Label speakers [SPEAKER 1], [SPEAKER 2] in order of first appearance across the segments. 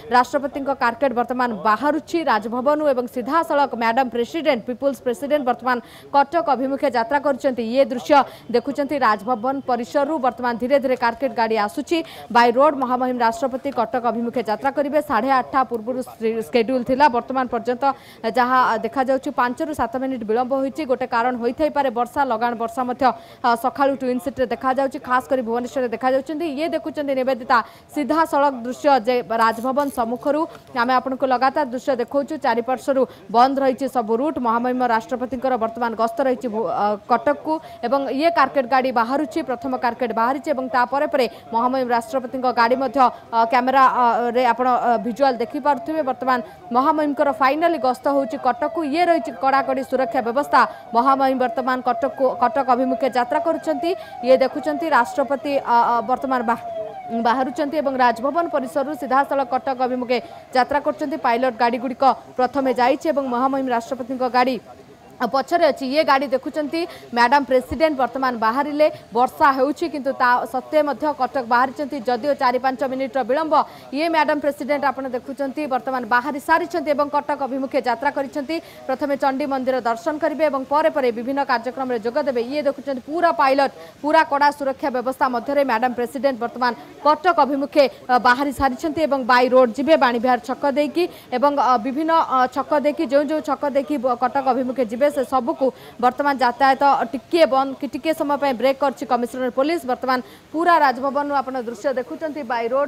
[SPEAKER 1] राष्ट्रपति कारकेट बर्तमान बाहरुछि राजभवन एवं सीधा सड़क मैडम प्रेसिडेंट पीपुल्स प्रेसिडेंट बर्तमान कटक अभिमुखे यात्रा कर ये दृश्य देखुंत राजभवन परिसर बर्तमान धीरे धीरे कारकेट गाड़ी आसुची बाय रोड महामहिम राष्ट्रपति कटक अभिमुखे यात्रा करेंगे 8:30 पूर्व स्केड्यूल थिला वर्तमान पर्यंत जहाँ देखा जाउछि 5 ରୁ 7 मिनिट विलंब होइछि गोटे कारण होइथै पारे वर्षा लगान वर्षा मध्य सकाळु ट्विन सिटी देखा जाउछि खास करी भुवनेश्वर देखा जाउछन्ती ये देखुचन्ती निवेदिता सीधा सड़क दृश्य जे राजभवन सम्मुखरु आमे आपनको लगातार दृश्य देखौछु चारिपार्श्वरु बंद रहिछि सब रूट महामहिम राष्ट्रपति वर्तमान गस्त रहिछि कटक को एवं ये कारकेट गाड़ी बाहरुछि प्रथम कारकेट बाहरिछि एवं तापरे परे महामहिम राष्ट्रपति गाड़ी मध्य कैमेरा रे आपण विजुअल देखि पारुथिबे वर्तमान महामहिम फाइनली गस्त होउछि कटक को ये रहिछि कड़ाकड़ी सुरक्षा व्यवस्था महामहिम वर्तमान कटक अभिमुखे यात्रा करुछन्ती ये देखुछन्ती राष्ट्रपति वर्तमान बाहरुचंती एवं राजभवन परिसर सीधा सड़क कटक अभिमुखे यात्रा करछन्ती पायलट गाड़ी गुड़िक प्रथमे जाइछि एवं महामहिम राष्ट्रपति गाड़ी पछरे अच्छी ये गाड़ी देखुंत मैडम प्रेसिडेंट वर्तमान बाहर वर्षा होउछि किंतु ता सत्वे मध्य कटक बाहरी जदियो 4-5 मिनिट विलंब ये मैडम प्रेसिडेंट आपन देखुंत वर्तमान बाहरी सारी कटक अभिमुखे यात्रा करिसेंती प्रथमे चंडी मंदिर दर्शन करेंगे और परे परे विभिन्न कार्यक्रम में जोगदेवे ये देखुंत पूरा पायलट पूरा कड़ा सुरक्षा व्यवस्था मध्य मैडम प्रेसिडेंट वर्तमान कटक अभिमुखे बाहरी सारी बाय रोड जीवे बाणीविहार छक देकी विभिन्न छक देकी जो जो छक देकी कटक अभिमुखे जीवे से सबको वर्तमान यातायात टिके बंद कि टिके समय ब्रेक कर कमिश्नर पुलिस वर्तमान पूरा राजभवन आपन दृश्य देखुंत बाय रोड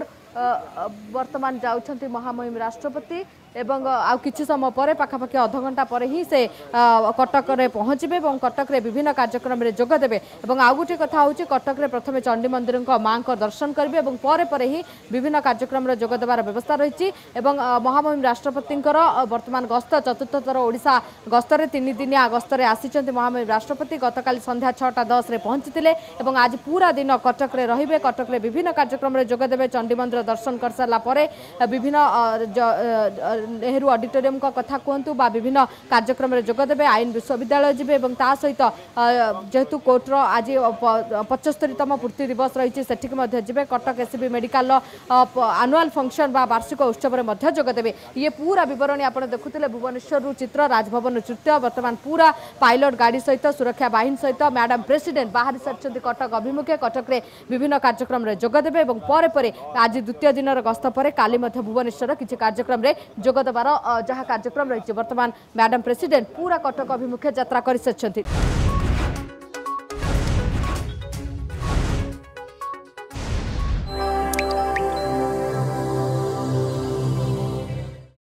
[SPEAKER 1] वर्तमान जाउछंती महामहिम राष्ट्रपति एवं आउ किछि समय पर पाखापाखि अध घंटा पर ही से कटक रे पहुँचे और कटक रे विभिन्न कार्यक्रम में जोगदेवे और आउ गोटे कथा होउछि कटक रे प्रथमे चंडी मंदिर माँ को दर्शन करेंगे और परे परे ही विभिन्न कार्यक्रम में जोगदेवार व्यवस्था रही महामहिम राष्ट्रपति वर्तमान गस्त चतुर्थ थर ओडिशा गस्तरे 3 दिनिया गस्तरे आसिचंती महामहिम राष्ट्रपति गतकाली संध्या 6:10 पहुंची और आज पूरा दिन कटक रे रहिबे कटक रे विभिन्न कार्यक्रम में जोगदेवे चंडी मंदिर दर्शन कर सारा पर विभिन्न नेहरू ऑडिटोरियम का कथा कहतु विभिन्न कार्यक्रम में जोगदेवे आईन विश्वविद्यालय जीवे और ता सहित जेहेतु कोर्टर आज 75तम पूर्ति दिवस रही जीवे Cuttack SCB medical annual function बा वार्षिक उत्सव में जोगदेवे ये पूरा विवरणी आप देखुले भुवनेश्वर चित्र राजभवन चित्र वर्तमान पूरा पायलट गाड़ी सहित सुरक्षा बाहिनी सहित मैडम प्रेसिडेंट बाहरी सारी कटक अभिमुखे कटक रे विभिन्न कार्यक्रम में जोगदेवे और परे परे आज द्वितीय दिन गस्त पर काली भुवनेश्वर किसी कार्यक्रम में जोगदेवार जहाँ कार्यक्रम रही वर्तमान मैडम प्रेसिडेंट पूरा कटक अभिमुखे यात्रा कर।